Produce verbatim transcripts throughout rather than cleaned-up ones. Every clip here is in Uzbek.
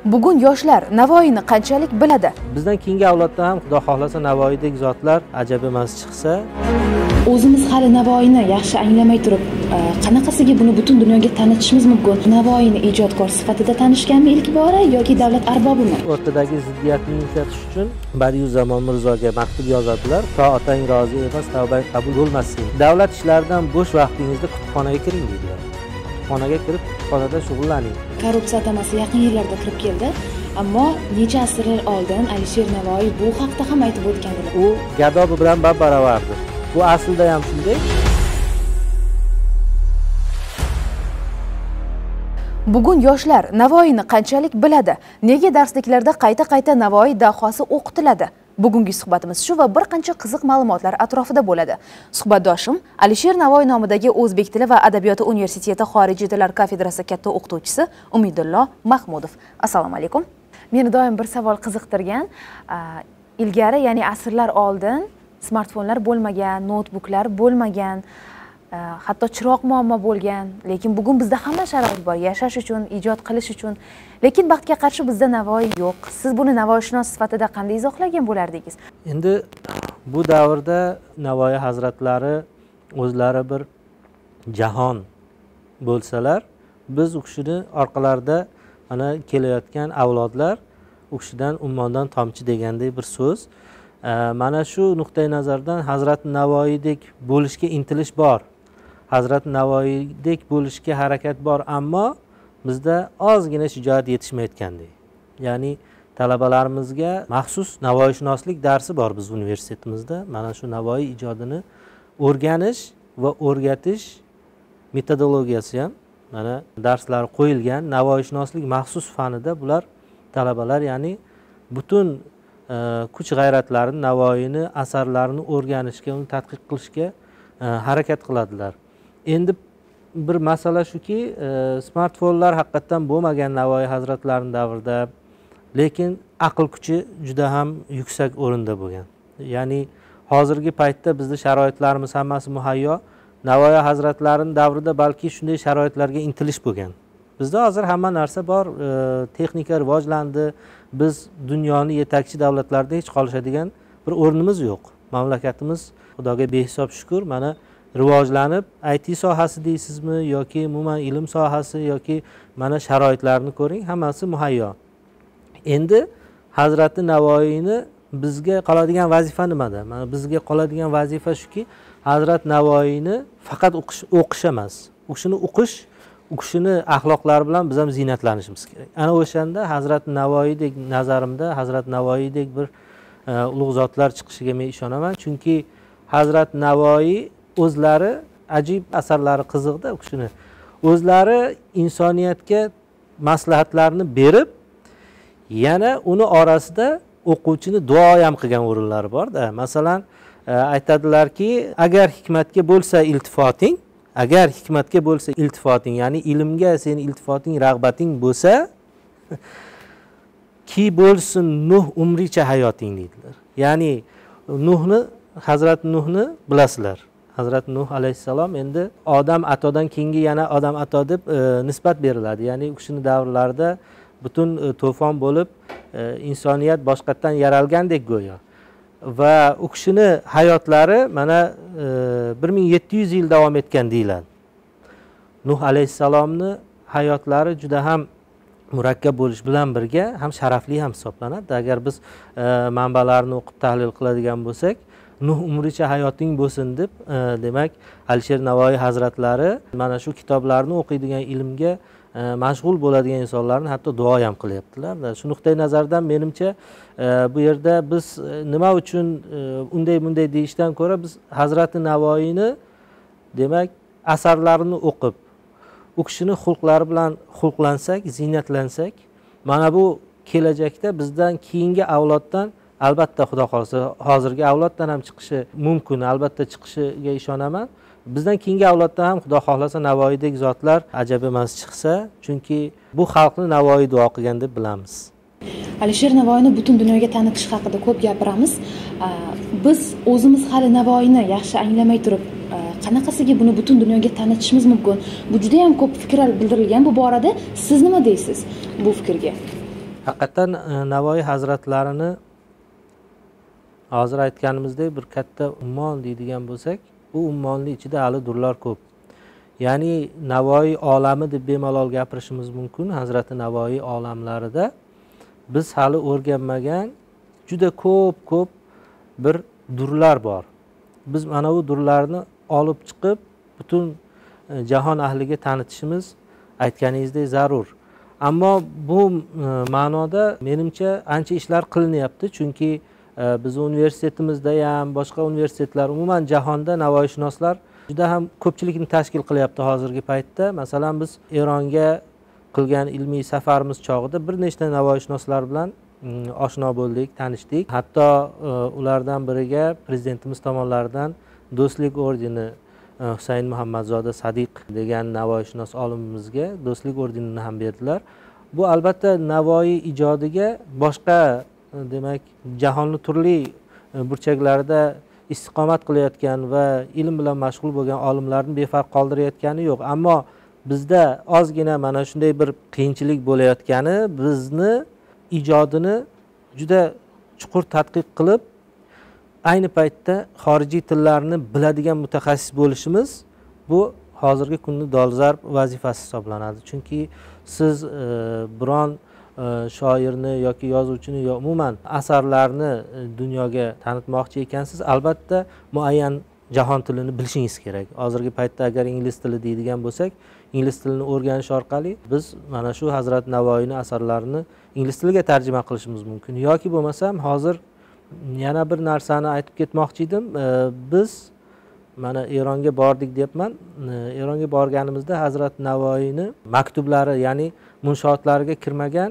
Bugun yoshlar Navoiyni qanchalik biladi? Bizdan keyingi avlodda ham xudo xohlasa Navoiydek zotlar ajab emas chiqsa, o'zimiz hali Navoiyni yaxshi anglamay turib, qanaqasiga buni butun dunyoga tanitishimiz mumkin? Navoiyni ijodkor sifatida tanishganmi ilk bora yoki davlat arbobimi? O'rtadagi ziddiyatni yumshatish uchun Badiiuzzamon Mirzoga maktub yozadilar. To otang rozi emas, tavbang qabul bo'lmasin. Davlat ishlaridan bo'sh vaqtingizda kutubxonaga kiring deydilar. Kutubxonaga kirib, kutubxonada shug'ullaning. Korrupsiya atamasi yaqin yillarda kirib keldi. Ammo necha asrlar oldin Alisher Navoiy bu haqda ham aytib o'tgandilar. U gado bilan baravardir. Bu aslida ham shunday. Bugun yoshlar Navoiyni qanchalik biladi? Nega darsliklarda qayta-qayta Navoiy dahosi o'qitiladi? Bugungi suhbatimiz shu va bir qancha qiziq ma'lumotlar atrofida bo'ladi. Suhbatdoshim Alisher Navoiy nomidagi O'zbek tili va adabiyoti universiteti xorijiy tillar kafedrasi katta o'qituvchisi Umidullo Mahmudov. Assalomu alaykum. Meni doim bir savol qiziqtirgan. Ilgari, ya'ni asrlar oldin smartfonlar bo'lmagan, notebooklar bo'lmagan, hatto chiroq muammo bo'lgan. Lekin bugun bizda hamma sharoit bor, yashash uchun, ijod qilish uchun. Lekin baxtga qarshi bizda Navoiy yo'q. Siz buni Navoiyshunos sifatida qanday izohlagan bo'lardingiz? Endi bu davrda Navoiy hazratlari o'zlari bir jahon bo'lsalar, biz u kishini orqalarida ana kelayotgan avlodlar u kishidan ummondan tomchi degandek bir so'z. Mana shu nuqtai nazardan Hazrat Navoiydek bo'lishga intilish bor. Hazrat Navoiydek bo'lishga harakat bor, ammo bizda ozgina shijoat yetishmayotgandek. Ya'ni talabalarimizga maxsus Navoiyshunoslik darsi bor biz universitetimizda. Mana shu Navoiy ijodini o'rganish va o'rgatish metodologiyasi ham mana darslari qo'yilgan. Navoiyshunoslik maxsus fanida bular talabalar, ya'ni butun kuch g'ayratlarini, Navoiyni asarlarini o'rganishga, uni tadqiq qilishga harakat qiladilar. Endi bir masala shuki, smartfonlar haqiqatan bo'lmagan Navoiy hazratlarining davrida, lekin aql kuchi juda ham yuksak o'rinda bo'lgan. Ya'ni hozirgi paytda bizning sharoitlarimiz hammasi muhayyo. Navoiy hazratlarining davrida balki shunday sharoitlarga intilish bo'lgan. Bizda hozir hamma narsa bor, texnika rivojlandi. Biz dunyoning yetakchi davlatlarida hech qolishadigan bir o'rnimiz yo'q. Mamlakatimiz Xudoga behisob shukr, mana rivojlanib, I T sohasi deysizmi yoki umuman ilm sohasi yoki mana sharoitlarni ko'ring, hammasi muhayyo. Endi Hazrati Navoiyni bizga qoladigan vazifa nimada? Mana bizga qoladigan vazifa shuki, Hazrat Navoiyni faqat o'qish o'qish emas. U kishini o'qish, u kishini axloqlari bilan biz ham ziynatlanishimiz kerak. Ana o'shanda Hazrat Navoiydek, nazarimda Hazrat Navoiydek bir ulug' zotlar chiqishiga men ishonaman, chunki Hazrat Navoiy o'zlari ajib asarlari qiziqda, u kishini o'zlari insoniyatga maslahatlarni berib, yana uni orasida o'quvchini duo ham qilgan o'rinlari bor-da. Masalan, aytadilarki, agar hikmatga bo'lsa iltifoting, agar hikmatga bo'lsa iltifoting, ya'ni ilmga seni iltifoting, rag'bating bo'lsa, ki bo'lsin Nuh umricha hayoting deydilar. Ya'ni Nuhni, Hazrat Nuhni bilasizlar. Hazrat Nuh alayhissalom endi odam atodan keyingi yana odam ato deb e, nisbat beriladi. Ya'ni u kishini davrlarida butun e, to'fon bo'lib, e, insoniyat boshqatdan yaralgandek go'yo. Va u kishini hayotlari mana e, bir ming yetti yuz yil davom etgan deyiladi. Nuh alayhissalomni hayotlari juda ham murakkab bo'lish bilan birga ham sharafli ham hisoblanadi. Agar biz e, manbalarni o'qib tahlil qiladigan bo'lsak, Nuh umricha hayoting bo'lsin deb, e, demak Alisher Navoiy hazratlari mana shu kitoblarni o'qiydigan, ilmga e, mashg'ul bo'ladigan insonlarni hatto duo ham qilyaptilar. Shu nuqtai nazardan menimcha e, bu yerda biz e, nima uchun unday e, bunday deyishdan ko'ra biz Hazrati Navoiyni demak asarlarini o'qib, u kishini xulqlari bilan xulqlansak, ziynatlansak, mana bu kelajakda bizdan keyingi avloddan, albatta xudo xolasa hozirgi avloddan ham chiqishi mumkin, albatta chiqishiga ishonaman. Bizdan keyingi avlodda ham xudo xohlasa Navoiydek zotlar ajab emas chiqsa, chunki bu xalqni Navoiy duo qilgan deb bilamiz. Alisher Navoiyni butun dunyoga tanitish haqida ko'p gapiramiz. Biz o'zimiz hali Navoiyni yaxshi anglamay turib, qanaqasiga buni butun dunyoga tanitishimiz mumkin? Bu juda ham ko'p fikrlar bildirilgan bu borada. Siz nima deysiz bu fikrga? Haqiqatan Navoiy hazratlarini hozir aytganimizdek bir katta ummon deydigan bo'lsak, bu ummonning ichida hali durlar ko'p. Ya'ni Navoiy olami deb bemalol gapirishimiz mumkin. Hazrati Navoiy olamlarida biz hali o'rganmagan juda ko'p ko'p bir durlar bor. Biz mana bu durlarni olib chiqib butun jahon ahliga tanitishimiz aytganingizdek zarur. Ammo bu ma'noda menimcha ancha ishlar qilinyapti, chunki biz universitetimizda ham, boshqa universitetlar, umuman jahonda navoiyshunoslar juda ham ko'pchilikni tashkil qilyapti hozirgi paytda. Masalan, biz Eronga qilgan ilmiy safarimiz chog'ida bir nechta navoiyshunoslar bilan oshno bo'ldik, tanishdik. Hatto ulardan biriga prezidentimiz tomonidan Do'stlik ordeni Husayn Muhammadzoda Sadiq degan navoiyshunos olimimizga Do'stlik ordenini ham berdilar. Bu albatta Navoiy ijodiga boshqa, demak, jahonning turli burchaklarida istiqomat qilayotgan va ilm bilan mashg'ul bo'lgan olimlarni befarq qoldirayotgani yo'q. Ammo bizda ozgina mana shunday bir qiyinchilik bo'layotgani, bizni ijodini juda chuqur tadqiq qilib, ayni paytda xorijiy tillarni biladigan mutaxassis bo'lishimiz bu hozirgi kunning dolzarb vazifasi hisoblanadi. Chunki siz biron shoirni yoki yozuvchini yo umuman asarlarni dunyoga tanitmoqchi ekansiz, albatta muayyan jahon tilini bilishingiz kerak. Hozirgi paytda agar ingliz tili deydigan bo'lsak, ingliz tilini o'rganish orqali biz mana shu Hazrat Navoiyning asarlarini ingliz tiliga tarjima qilishimiz mumkin. Yoki bo'lmasam hozir yana bir narsani aytib ketmoqchi edim. Biz mana Eronga bordik deyapman. Eronga borganimizda Hazrat Navoiyning maktublari, ya'ni munshootlariga kirmagan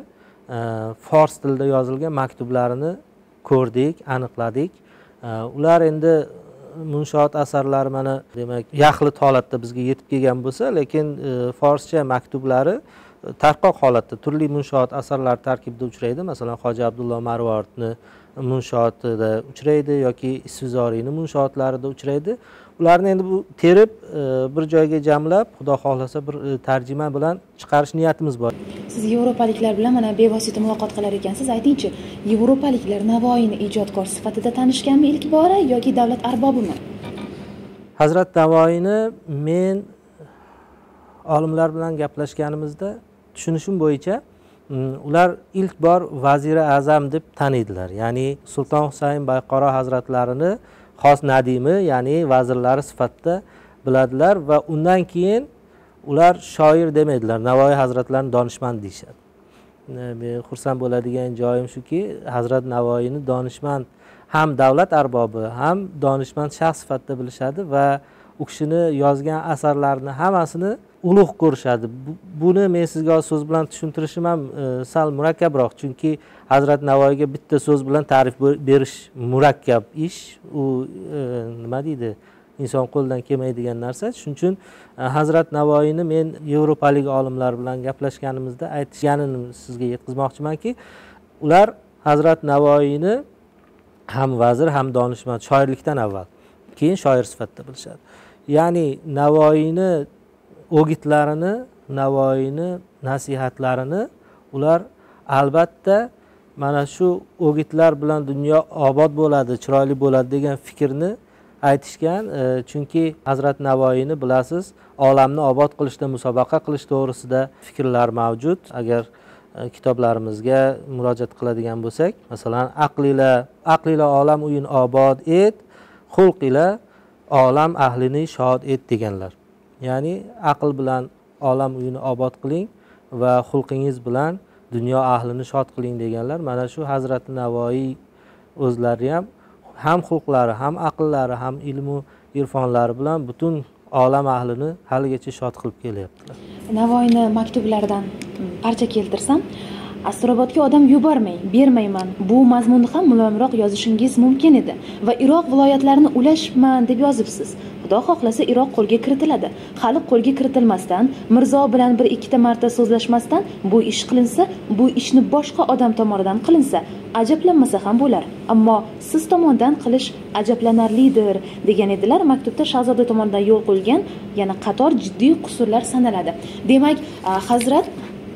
fors tilida yozilgan maktublarini ko'rdik, aniqladik. Ular endi munshoot asarlari mana demak yaxlit holatda bizga yetib kelgan bo'lsa, lekin forscha maktublari tarqoq holatda turli munshoot asarlar tarkibida uchraydi. Masalan, Hoji Abdulloh Marvardni munshootida uchraydi yoki Isfizoriyning munshootlarida uchraydi. Ularni endi bu terib bir joyga jamlab, xudo xohlasa bir tarjima bilan chiqarish niyatimiz bor. Siz yevropaliklar bilan mana bevosita muloqot qilar ekansiz. Aytingchi, yevropaliklar Navoiyni ijodkor sifatida tanishganmi ilk bora yoki davlat arbobimi? Hazrat Navoiyni men olimlar bilan gaplashganimizda tushunishim bo'yicha ular ilk bor vaziri azam deb taniydilar. Ya'ni Sulton Husayn Bayqaro hazratlarini xos nadimi, ya'ni vazirlari sifatida biladilar va undan keyin ular shoir demaydilar, Navoiy hazratlarini donishmand deyishadi. Men xursand bo'ladigan joyim shuki, Hazrat Navoiyni donishmand ham davlat arbobi, ham donishmand shaxs sifatida bilishadi va u kishini yozgan asarlarini hammasini ulug' ko'rishadi. Buni men sizga so'z bilan tushuntirishim ham sal murakkabroq, chunki Hazrat Navoiyga bitta so'z bilan ta'rif berish murakkab ish. U nima deydi? Inson qo'lidan kelmaydigan narsa. Shuning uchun Hazrat Navoiyni men yevropalik olimlar bilan gaplashganimizda aytganini sizga yetkazmoqchimanki, ular Hazrat Navoiyni ham vazir, ham donishmand, shoirlikdan avval, keyin shoir sifatida bilishadi. Ya'ni Navoiyni o'gitlarini, Navoiyni nasihatlarini ular albatta mana shu o'gitlar bilan dunyo obod bo'ladi, chiroyli bo'ladi degan fikrni aytishgan. Chunki Hazrat Navoiyni bilasiz, olamni obod qilishda, musobaqa qilish to'g'risida fikrlar mavjud. Agar kitoblarimizga murojaat qiladigan bo'lsak, masalan, aqlila aqlila olam uyin obod et, xulq ila olam ahlini shod et deganlar. Ya'ni aql bilan olam uyini obod qiling va xulqingiz bilan dunyo ahlini shod qiling deganlar. Mana shu Hazrat Navoiy o'zlari ham ham xulqlari, ham aqllari, ham ilmu irfonlari bilan butun olam ahlini haligacha shod qilib kelyaptilar. Navoiyni maktublaridan parcha keltirsam, Astrobodga odam yubormang, bermayman. Bu mazmunni ham muloyimroq yozishingiz mumkin edi va Iroq viloyatlarini ulashman deb yozibsiz. Xudo xohlasa Iroq qo'lga kiritiladi. Hali qo'lga kiritilmasdan, Mirzo bilan bir ikkita marta so'zlashmasdan bu ish qilinsa, bu ishni boshqa odam tomonidan qilinsa, ajablanmasa ham bo'lar. Ammo siz tomonidan qilish ajablanarlidir degan edilar. Maktubda Shahzoda tomonidan yo'l qo'yilgan yana qator jiddiy qusurlar sanaladi. Demak, Hazrat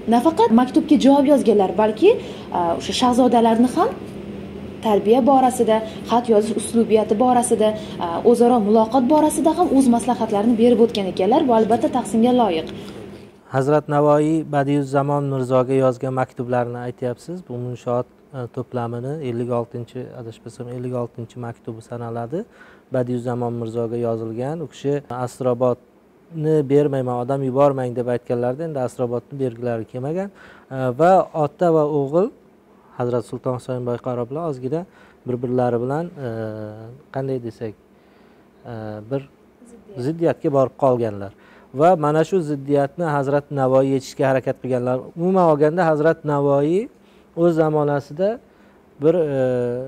nafaqat maktubga javob yozganlar, balki o'sha shahzodalarni ham tarbiya borasida, xat yozish uslubiyati borasida, o'zaro muloqot borasida ham o'z maslahatlarini berib o'tgan ekanlar. Bu albatta tahsinga loyiq. Hazrat Navoiy Badiuzzamon Mirzoga yozgan maktublarini aytyapsiz. Bu Munshoot to'plamini ellik oltinchi adashmasam ellik oltinchi maktubi sanaladi. Badiuzzamon Mirzoga yozilgan. U kishi Astrobodni bermayman, odam yubormang deb aytganlarida endi Astrobodni bergilari kelmagan va ota va o'g'il Hazrat Sulton Husaynboy Qaro bilan ozgina bir-birlari bilan qanday desak bir ziddiyatga borib qolganlar. Va mana shu ziddiyatni Hazrat Navoiy yechishga harakat qilganlar. Umuman olganda Hazrat Navoiy o'z zamonasida bir e,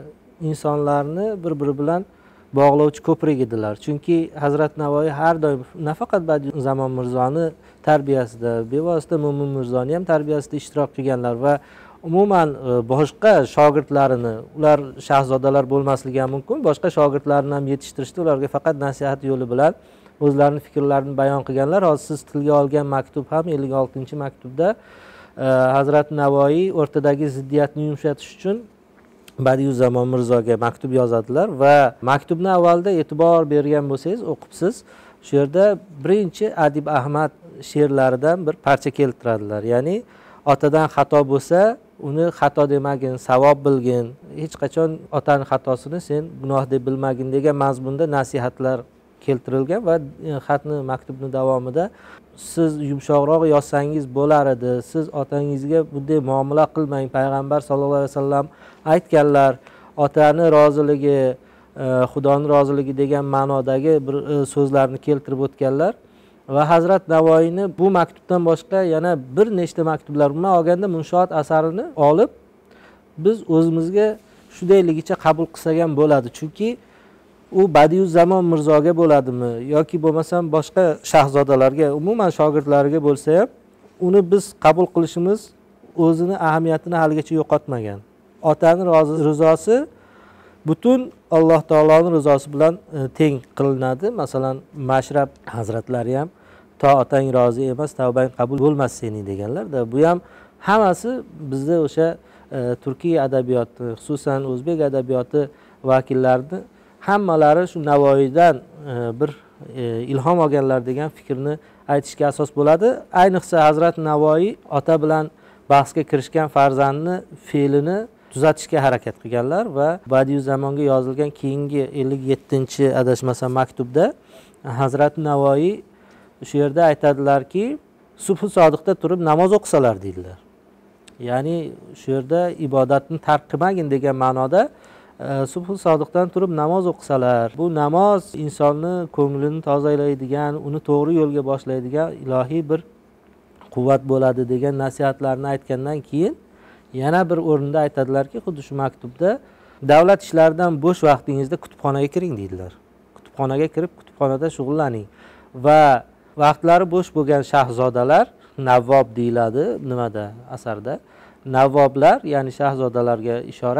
insonlarni bir-biri bilan bog'lovchi ko'prik edilar. Chunki Hazrat Navoiy har doim nafaqat Badiuzzamon Mirzoni tarbiyasida, bevosita Mo'min Mirzoni ham tarbiyasida ishtirok qilganlar va umuman boshqa shogirdlarini, ular shahzodalar bo'lmasligi ham mumkin, boshqa shogirdlarini ham yetishtirishdi, ularga faqat nasihat yo'li bilan o'zlarining fikrlarini bayon qilganlar. Hozir siz tilga olgan maktub ham ellik oltinchi maktubda Hazrat Navoiy o'rtadagi ziddiyatni yumshatish uchun Badiuzzamon Mirzoga maktub yozadilar va maktubni avvalda e'tibor bergan bo'lsangiz, o'qibsiz, shu yerda birinchi Adib Ahmad she'rlaridan bir parcha keltiradilar. Ya'ni otadan xato bo'lsa, uni xato demagin, savob bilgin, hech qachon otani xatosini sen gunoh deb bilmagin degan mazmunda nasihatlar keltirilgan va xatni maktubni davomida siz yumshoqroq yozsangiz bo'lar edi, siz otangizga bunday muomala qilmang, payg'ambar sollallohu alayhi vasallam aytganlar, otani roziligi xudoning roziligi degan ma'nodagi bir so'zlarni keltirib o'tganlar va Hazrat Navoiyni bu maktubdan boshqa yana bir nechta maktublar, umuman olganda Munshoot asarini olib biz o'zimizga shundayligicha qabul qilsak ham bo'ladi. Chunki u Badiuzzamon Mirzoga bo'ladimi yoki bo'lmasam boshqa shahzodalarga, umuman shogirdlariga bo'lsa ham uni biz qabul qilishimiz o'zini ahamiyatini haligacha yo'qotmagan. Otani rizosi butun Alloh taoloning rizosi bilan teng qilinadi. Masalan, Mashrab hazratlari ham to otang rozi emas, tavbang qabul bo'lmas sening deganlar-da. Bu ham hammasi bizda o'sha Turkiya adabiyoti, xususan o'zbek adabiyoti vakillarini hammalari shu Navoiydan bir ilhom olganlar degan fikrni aytishga asos bo'ladi. Ayniqsa Hazrat Navoiy ota bilan bahsga kirishgan farzandni fe'lini tuzatishga harakat qilganlar va Badiuzzamonga yozilgan keyingi ellik yettinchi adashmasam maktubda Hazrat Navoiy shu yerda aytadilarki, subhi sodiqda turib namoz o'qisalar deydilar. Ya'ni shu yerda ibodatni tark qilmagin degan ma'noda subhi sodiqdan turib namoz o'qisalar, bu namoz insonni ko'nglini tozalaydigan, uni to'g'ri yo'lga boshlaydigan ilohiy bir quvvat bo'ladi degan nasihatlarni aytgandan keyin yana bir o'rinda aytadilarki, xuddi shu maktubda davlat ishlaridan bo'sh vaqtingizda kutubxonaga kiring deydilar. Kutubxonaga kirib kutubxonada shug'ullaning va vaqtlari bo'sh bo'lgan shahzodalar, navvob deyiladi nimada asarda. Navvoblar, ya'ni shahzodalarga ishora,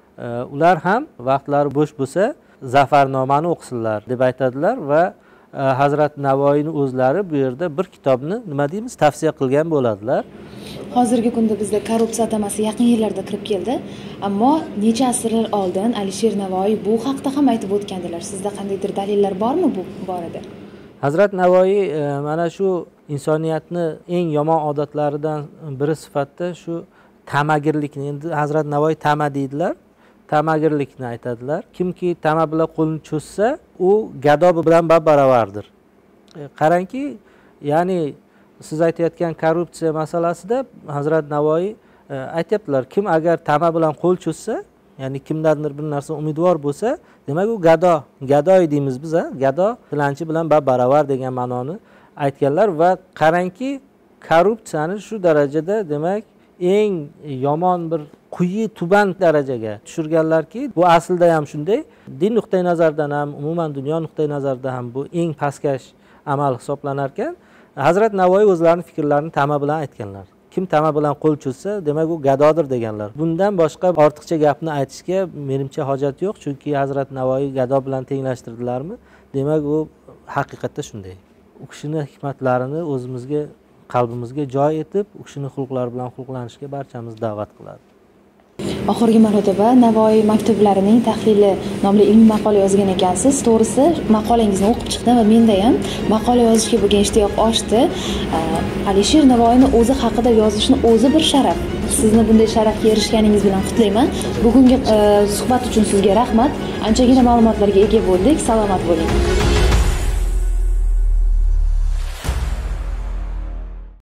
ular ham vaqtlari bo'sh bo'lsa zafarnomani o'qisinlar deb aytadilar va Hazrat Navoiyning o'zlari bu yerda bir kitobni nima deymiz, tavsiya qilgan bo'ladilar. Hozirgi kunda bizda korrupsiya atamasi yaqin yillarda kirib keldi, ammo necha asrlar oldin Alisher Navoiy bu haqda ham aytib o'tgandilar. Sizda qandaydir dalillar bormi bu borada? Hazrat Navoiy mana shu insoniyatni eng yomon odatlaridan biri sifatida shu tamagirlikni, endi Hazrat Navoiy tama deydilar, tamagirlikni aytadilar. Kimki tama bilan qo'lini cho'zsa, u gado bilan baravardir. Qarangki, ya'ni siz aytayotgan korrupsiya masalasida Hazrat Navoiy aytyaptilar, kim agar tama bilan qo'l cho'zsa, ya'ni kimdandir bir narsa umidvor bo'lsa, demak u gado, gadoy deymiz biz, ha, gado tilanchi bilan baravar degan ma'noni aytganlar va qarangki, korrupsiyani shu darajada demak eng yomon bir quyi tuban darajaga tushirganlarki, bu aslida ham shunday. Din nuqtai nazaridan ham, umuman dunyo nuqtai nazaridan ham bu eng pastkash amal hisoblanar ekan. Hazrat Navoiy o'zlarining fikrlarini tama bilan aytganlar. Kim tama bilan qo'l cho'zsa, demak u gadodir deganlar. Bundan boshqa ortiqcha gapni aytishga menimcha hojat yo'q, chunki Hazrat Navoiy gado bilan tenglashtirdilarmi? Demak u haqiqatda shunday. U kishining hikmatlarini o'zimizga qalbimizga joy etib, u kishini xulqlari bilan xulqlanishga barchamiz da'vat qiladi. Oxirgi marotaba Navoiy maktublarining tahlili nomli ilmiy maqola yozgan ekansiz. To'g'risi, maqolangizni o'qib chiqdim va menda ham maqola yozishga bo'lgan ishtiyoq oshdi. Alisher Navoiyni o'zi haqida yozishni o'zi bir sharaf. Sizni bunday sharafga erishganingiz bilan qutlayman. Bugungi suhbat uchun sizga rahmat. Anchagina ma'lumotlarga ega bo'ldik. Salomat bo'ling.